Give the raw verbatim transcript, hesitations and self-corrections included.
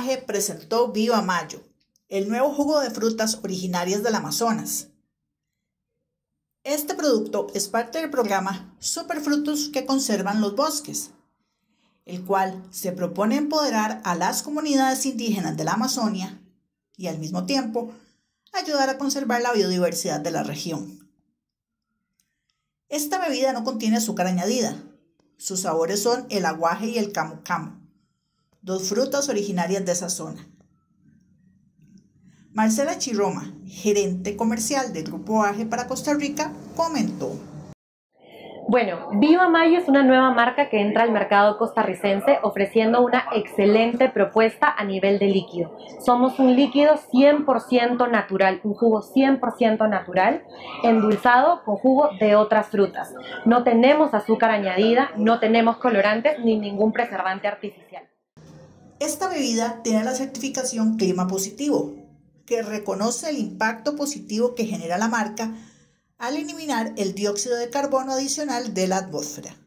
A G E presentó Viva Mayo, el nuevo jugo de frutas originarias del Amazonas. Este producto es parte del programa Superfrutos que conservan los bosques, el cual se propone empoderar a las comunidades indígenas de la Amazonia y al mismo tiempo ayudar a conservar la biodiversidad de la región. Esta bebida no contiene azúcar añadida. Sus sabores son el aguaje y el camu camu, dos frutas originarias de esa zona. Marcela Chiroma, gerente comercial del Grupo A G E para Costa Rica, comentó. Bueno, Viva Mayo es una nueva marca que entra al mercado costarricense ofreciendo una excelente propuesta a nivel de líquido. Somos un líquido cien por ciento natural, un jugo cien por ciento natural, endulzado con jugo de otras frutas. No tenemos azúcar añadida, no tenemos colorantes ni ningún preservante artificial. Esta bebida tiene la certificación Clima Positivo, que reconoce el impacto positivo que genera la marca al eliminar el dióxido de carbono adicional de la atmósfera.